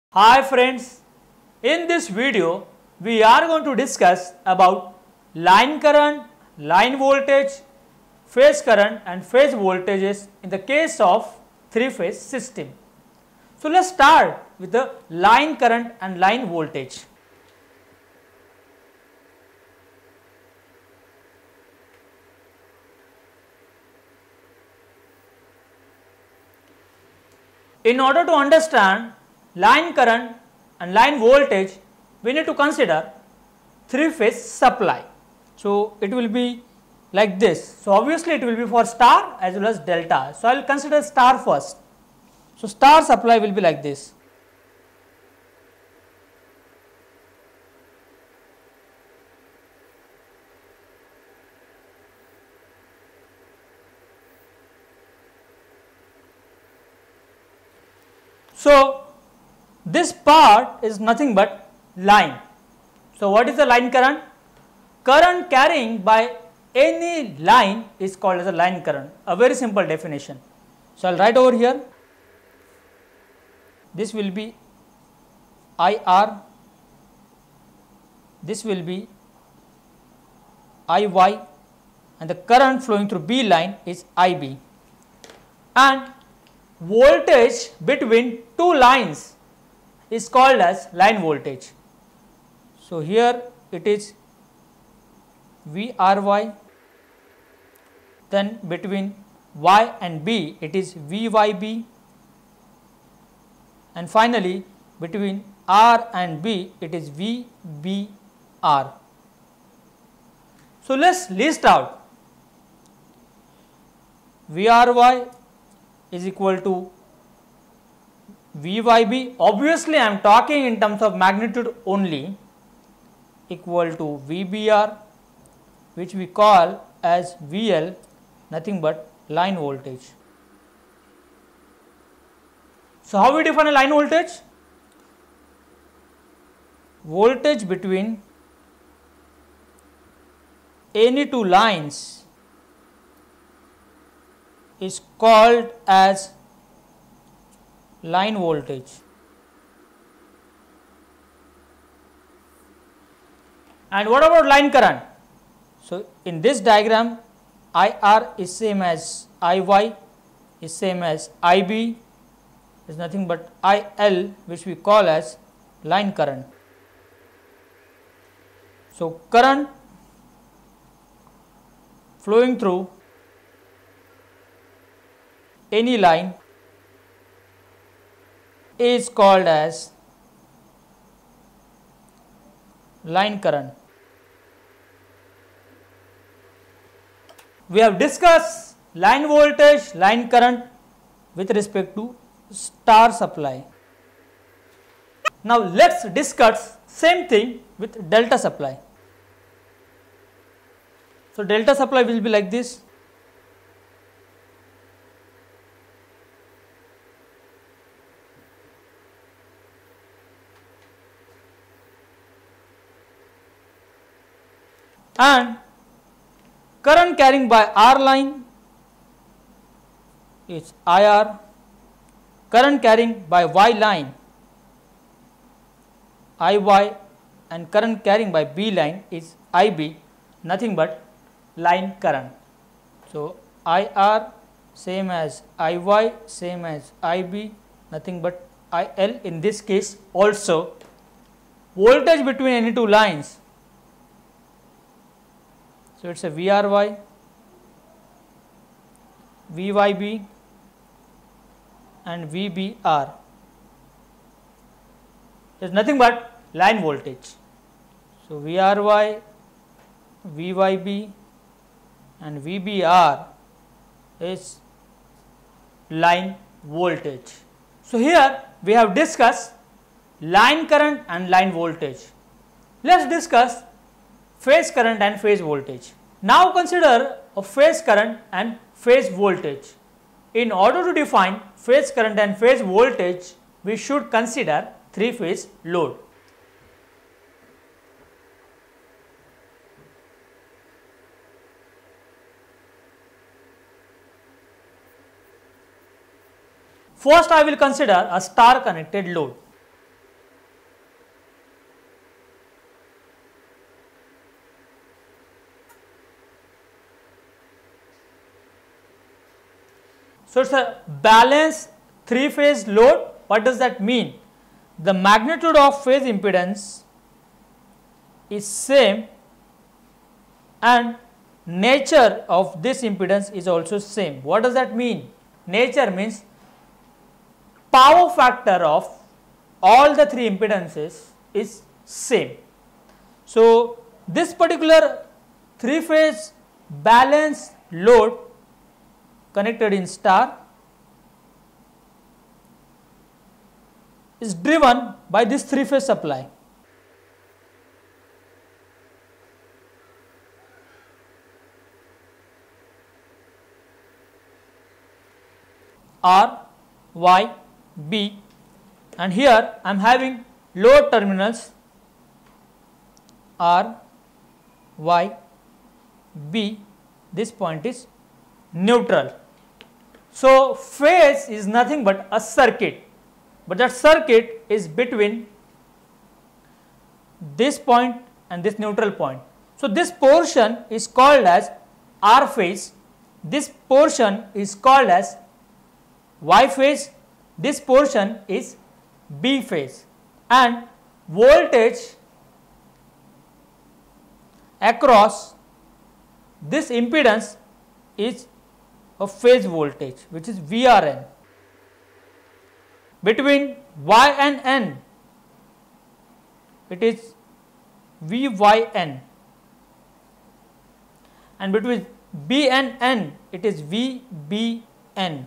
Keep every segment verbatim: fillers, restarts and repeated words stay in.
Hi friends, in this video we are going to discuss about line current, line voltage, phase current and phase voltages in the case of three phase system. So let us start with the line current and line voltage. In order to understand line current and line voltage, we need to consider three phase supply. So it will be like this. So obviously it will be for star as well as delta. So I will consider star first. So star supply will be like this. So this part is nothing but line. So what is the line current? Current carrying by any line is called as a line current, a very simple definition. So I will write over here, this will be I R, this will be I Y, and the current flowing through B line is I B, and voltage between two lines is called as line voltage. So here it is V R Y, then between Y and B it is V Y B, and finally between R and B it is V B R. So let us list out. V R Y is equal to V Y B, obviously I am talking in terms of magnitude only, equal to V B R, which we call as V L, nothing but line voltage. So how we define a line voltage? Voltage between any two lines is called as line voltage. And what about line current? So in this diagram, I R is same as I Y, is same as I B, is nothing but I L, which we call as line current. So current flowing through any line is called as line current. We have discussed line voltage, line current with respect to star supply. Now let us discuss same thing with delta supply. So delta supply will be like this. And current carrying by R line is I R, current carrying by Y line I Y, and current carrying by B line is I B, nothing but line current. So I R same as I Y, same as I B, nothing but I L. In this case also, voltage between any two lines, so it is a V R Y, V Y B and V B R. It is nothing but line voltage. So V R Y, V Y B and V B R is line voltage. So here we have discussed line current and line voltage. Let us discuss phase current and phase voltage. Now consider a phase current and phase voltage. In order to define phase current and phase voltage, we should consider three phase load. First I will consider a star connected load. So, it is a balanced three phase load. What does that mean? The magnitude of phase impedance is same and nature of this impedance is also same. What does that mean? Nature means power factor of all the three impedances is same. So, this particular three phase balanced load connected in star is driven by this three phase supply. R, Y, B, and here I am having load terminals R, Y, B, this point is neutral. So, phase is nothing but a circuit, but that circuit is between this point and this neutral point. So, this portion is called as R phase, this portion is called as Y phase, this portion is B phase, and voltage across this impedance is a phase voltage, which is V R N. Between Y and N it is V Y N, and between B and N it is V B N.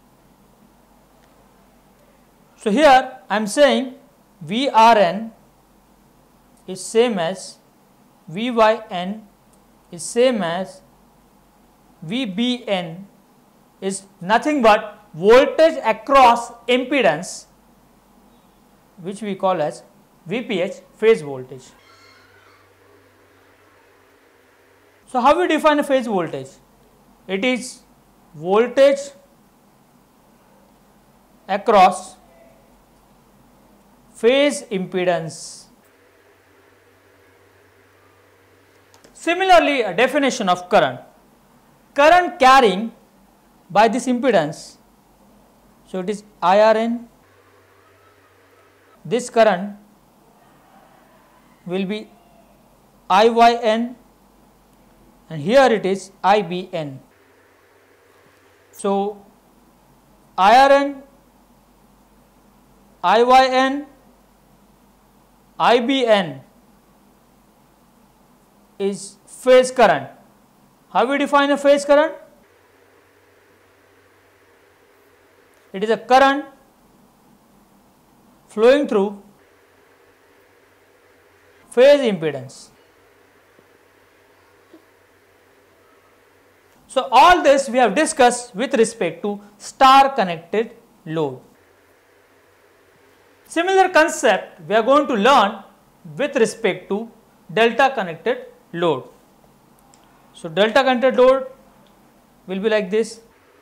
So, here I am saying V R N is same as V Y N is same as V B N is nothing but voltage across impedance, which we call as V P H, phase voltage. So, how we define a phase voltage? It is voltage across phase impedance. Similarly, a definition of current. Current carrying by this impedance, so it is I R N, this current will be I Y N, and here it is I B N. So, I R N, I Y N, I B N is phase current. How we define a phase current? It is a current flowing through phase impedance. So, all this we have discussed with respect to star connected load. Similar concept we are going to learn with respect to delta connected load. So, delta connected load will be like this.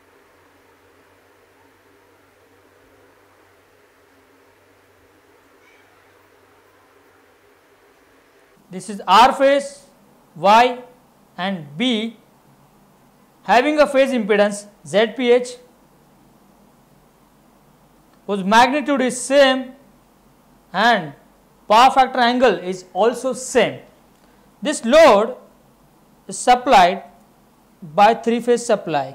This is R phase, Y and B having a phase impedance Z P H whose magnitude is same and power factor angle is also same. This load is supplied by three phase supply.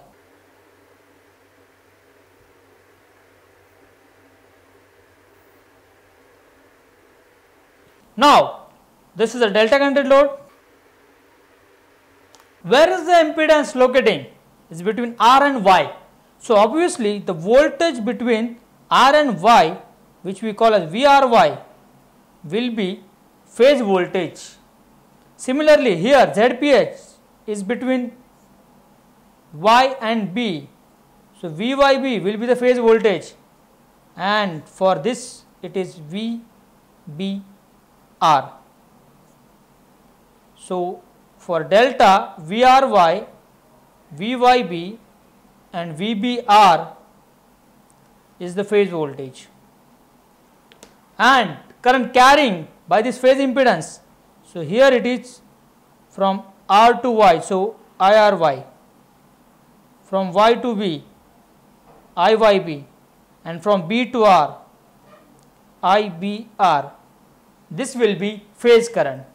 Now, this is a delta connected load. Where is the impedance locating? It is between R and Y. So, obviously, the voltage between R and Y, which we call as V R Y, will be phase voltage. Similarly, here Z P H is between Y and B. So, V Y B will be the phase voltage, and for this it is V B R. So, for delta V R Y, V Y B and V B R is the phase voltage, and current carrying by this phase impedance. So, here it is from R to Y, so I R Y, from Y to B I Y B, and from B to R, I B R. This will be phase current.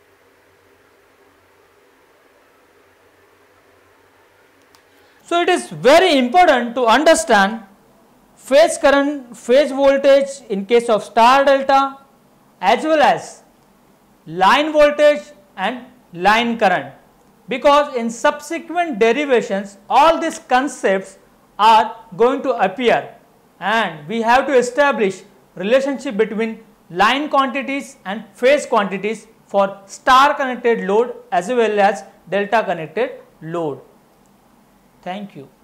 So it is very important to understand phase current, phase voltage in case of star delta, as well as line voltage and line current, because in subsequent derivations all these concepts are going to appear, and we have to establish relationship between line quantities and phase quantities for star connected load as well as delta connected load. Thank you.